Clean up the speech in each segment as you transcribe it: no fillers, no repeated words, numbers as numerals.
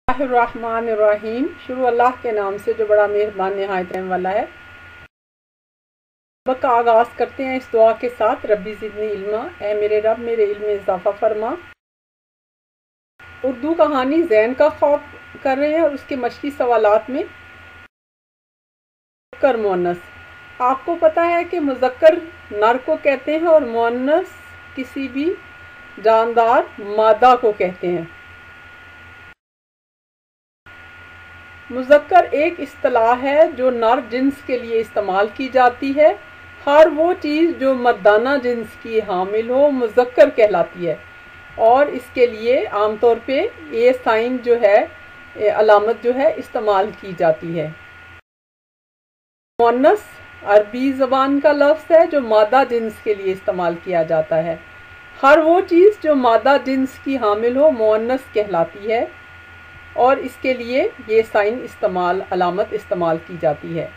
बिस्मिल्लाहिर्रहमानिर्रहीम। शुरू अल्लाह के नाम से जो बड़ा मेहरबान निहायत रहम वाला है। सबक का आगाज़ करते हैं इस दुआ के साथ। रब्बी ज़िदनी इल्मा, ऐ मेरे रब मेरे इल्म में इजाफ़ा फरमा। उर्दू कहानी जैन का खौफ कर रहे हैं और उसके मशक़ी सवालात में मुज़क्कर मुअन्नस। आपको पता है कि मुज़क्कर नर को कहते हैं और मुअन्नस किसी भी जानदार मादा को कहते हैं। मुज़क्कर एक इस्तिलाह है जो नर जिन्स के लिए इस्तेमाल की जाती है। हर वो चीज़ जो मर्दाना जिन्स की हामिल हो मुज़क्कर कहलाती है और इसके लिए आमतौर पे ये साइन जो है, अलामत जो है इस्तेमाल की जाती है। मुअन्नस अरबी ज़बान का लफ्ज़ है जो मादा जिन्स के लिए इस्तेमाल किया जाता है। हर वो चीज़ जो मादा जिन्स की हामिल हो मुअन्नस कहलाती है और इसके लिए ये साइन अलामत इस्तेमाल की जाती है।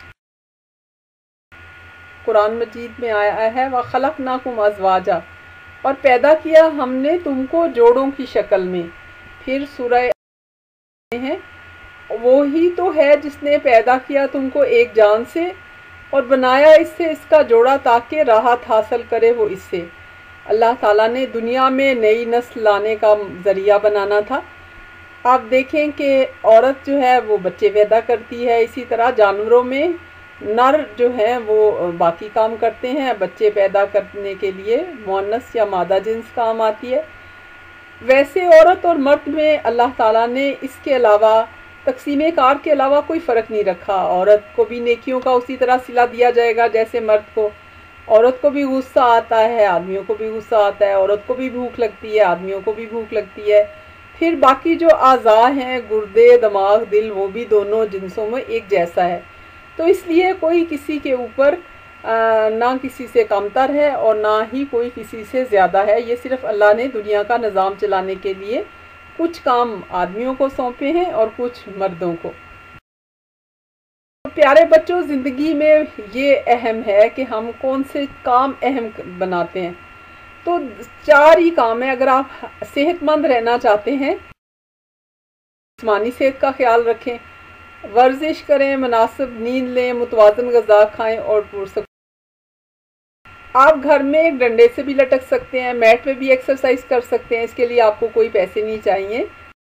कुरान मजीद में आया है व खलक़नाकुम अज़वाजा, और पैदा किया हमने तुमको जोड़ों की शक्ल में। फिर सूरह है वो ही तो है जिसने पैदा किया तुमको एक जान से और बनाया इससे इसका जोड़ा ताकि राहत हासिल करे वो इससे। अल्लाह ताला ने दुनिया में नई नस्ल लाने का ज़रिया बनाना था। आप देखें कि औरत जो है वो बच्चे पैदा करती है, इसी तरह जानवरों में नर जो हैं वो बाकी काम करते हैं। बच्चे पैदा करने के लिए मुअन्नस या मादा जिन्स काम आती है। वैसे औरत और मर्द में अल्लाह ताला ने इसके अलावा तकसीम कार के अलावा कोई फ़र्क नहीं रखा। औरत को भी नेकियों का उसी तरह सिला दिया जाएगा जैसे मर्द को। औरत को भी गुस्सा आता है, आदमियों को भी गुस्सा आता है। औरत को भी भूख लगती है, आदमियों को भी भूख लगती है। फिर बाकी जो आज़ा हैं, गुर्दे, दिमाग, दिल, वो भी दोनों जिन्सों में एक जैसा है। तो इसलिए कोई किसी के ऊपर ना किसी से कमतर है और ना ही कोई किसी से ज़्यादा है। ये सिर्फ अल्लाह ने दुनिया का निज़ाम चलाने के लिए कुछ काम आदमियों को सौंपे हैं और कुछ मर्दों को। तो प्यारे बच्चों, ज़िंदगी में ये अहम है कि हम कौन से काम अहम बनाते हैं। तो 4 ही काम है। अगर आप सेहतमंद रहना चाहते हैं, जिस्मानी सेहत का ख्याल रखें, वर्जिश करें, मुनासिब नींद लें, मुतवाज़न ग़िज़ा खाएं और पुरसकून। आप घर में एक डंडे से भी लटक सकते हैं, मैट पे भी एक्सरसाइज कर सकते हैं। इसके लिए आपको कोई पैसे नहीं चाहिए।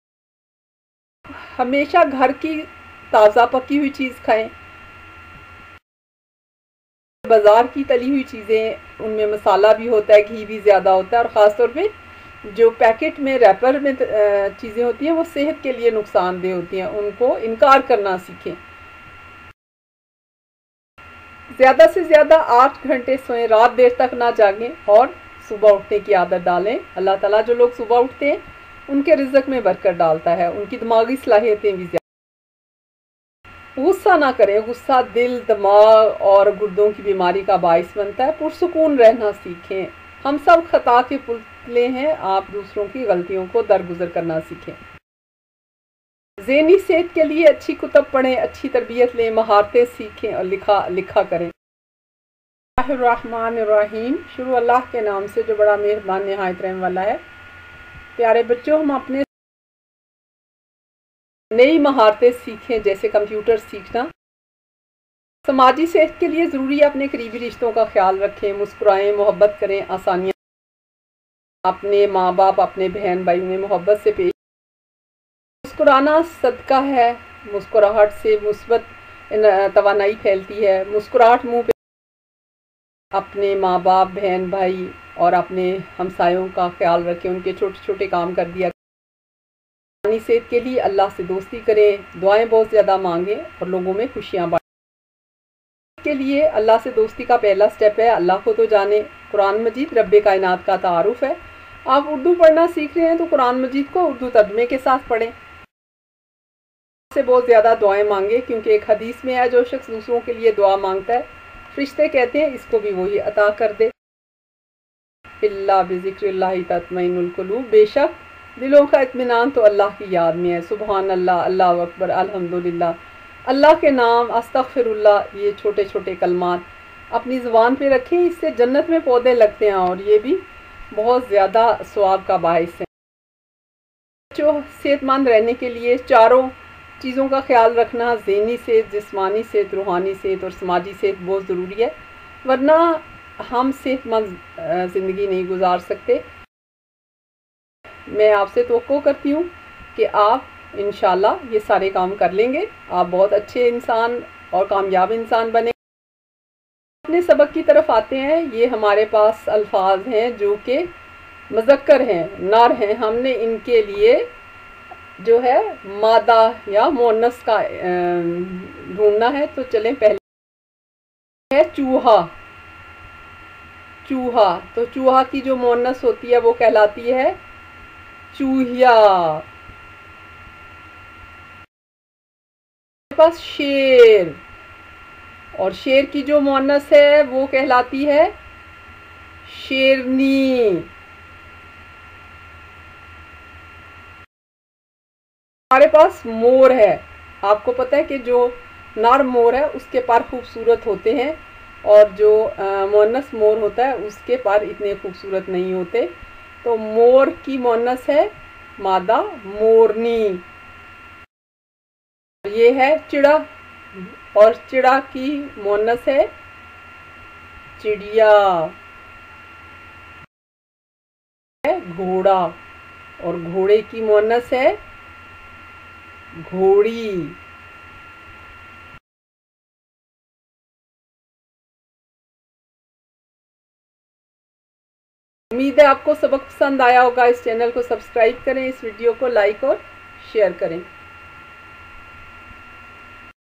हमेशा घर की ताज़ा पकी हुई चीज़ खाएं। बाज़ार की तली हुई चीज़ें, उनमें मसाला भी होता है, घी भी ज़्यादा होता है और ख़ास तौर पे जो पैकेट में रैपर में चीज़ें होती हैं वो सेहत के लिए नुकसानदेह होती हैं। उनको इनकार करना सीखें। ज़्यादा से ज़्यादा 8 घंटे सोएं, रात देर तक ना जागें और सुबह उठने की आदत डालें। अल्लाह ताला जो लोग सुबह उठते हैं उनके रिज़्क़ में बरकत डालता है, उनकी दिमागी सलाहियतें भी ज़्यादा। गुस्सा ना करें। गुस्सा दिल, दिमाग और गुर्दों की बीमारी का बाइस बनता है। पुरसुकून रहना सीखें। हम सब खता के पुतले हैं। आप दूसरों की गलतियों को दरगुजर करना सीखें। ज़हनी सेहत के लिए अच्छी कुतब पढ़ें, अच्छी तरबियत लें, महारतें सीखें और लिखा करें। बिस्मिल्लाहिर्रहमानिर्रहीम। शुरू अल्लाह के नाम से जो बड़ा मेहरबान निहायत रहम वाला है। प्यारे बच्चों, हम अपने नई महारतें सीखें जैसे कंप्यूटर सीखना। समाजी सेहत के लिए ज़रूरी है अपने करीबी रिश्तों का ख्याल रखें, मुस्कुराएं, मोहब्बत करें, आसानियाँ अपने माँ बाप, अपने बहन भाई में मोहब्बत से पेश। मुस्कुराना सदका है। मुस्कुराहट से मुस्बत तवानाई फैलती है। मुस्कुराहट मुँह पे अपने माँ बाप, बहन भाई और अपने हमसायों का ख्याल रखें, उनके छोटे छोटे काम कर दिया। सेहत के लिए अल्लाह से दोस्ती करें, दुआएं बहुत ज़्यादा मांगें और लोगों में खुशियाँ बांटें। के लिए अल्लाह से दोस्ती का पहला स्टेप है अल्लाह को तो जाने। कुरान मजीद रब्बे कायनात का तारुफ है। आप उर्दू पढ़ना सीख रहे हैं तो कुरान मजीद को उर्दू तर्जुमे के साथ पढ़ें। से बहुत ज़्यादा दुआएं मांगे, क्योंकि एक हदीस में है जो शख्स दूसरों के लिए दुआ मांगता है फरिश्ते कहते हैं इसको भी वही अता कर दे। इल्ला बिज़िक्रिल्लाहि तत्मइनुल कुलूब, बेशक दिलों का इत्मीनान तो अल्लाह की याद में है। सुबहान अल्लाह, अल्लाहु अकबर, अल्हम्दुलिल्लाह, अल्लाह के नाम, अस्तगफिरुल्लाह, ये छोटे छोटे कलमात अपनी ज़ुबान पे रखें। इससे जन्नत में पौधे लगते हैं और ये भी बहुत ज़्यादा सवाब का बाइस है। बच्चों सेहतमंद रहने के लिए चारों चीज़ों का ख्याल रखना, ज़हनी सेहत, जिस्मानी सेहत, रूहानी सेहत और समाजी सेहत बहुत ज़रूरी है, वरना हम सेहतमंद ज़िंदगी नहीं गुजार सकते। मैं आपसे तवक्को करती हूँ कि आप इंशाल्लाह ये सारे काम कर लेंगे। आप बहुत अच्छे इंसान और कामयाब इंसान बने। अपने सबक की तरफ आते हैं। ये हमारे पास अल्फाज हैं जो कि मुज़क्कर हैं, नर हैं। हमने इनके लिए जो है मादा या मुअन्नस का ढूंढना है। तो चलें, पहले है चूहा। चूहा, तो चूहा की जो मुअन्नस होती है वो कहलाती है चूहिया। पास शेर, और शेर की जो मुअन्नस है वो कहलाती है शेरनी। हमारे पास मोर है। आपको पता है कि जो नर मोर है उसके पर खूबसूरत होते हैं, और जो मुअन्नस मोर होता है उसके पर इतने खूबसूरत नहीं होते। तो मोर की मुअन्नस है मादा मोरनी। ये है चिड़ा, और चिड़ा की मुअन्नस है चिड़िया। है घोड़ा, और घोड़े की मुअन्नस है घोड़ी। उम्मीद है आपको सबक पसंद आया होगा। इस चैनल को सब्सक्राइब करें, इस वीडियो को लाइक और शेयर करें।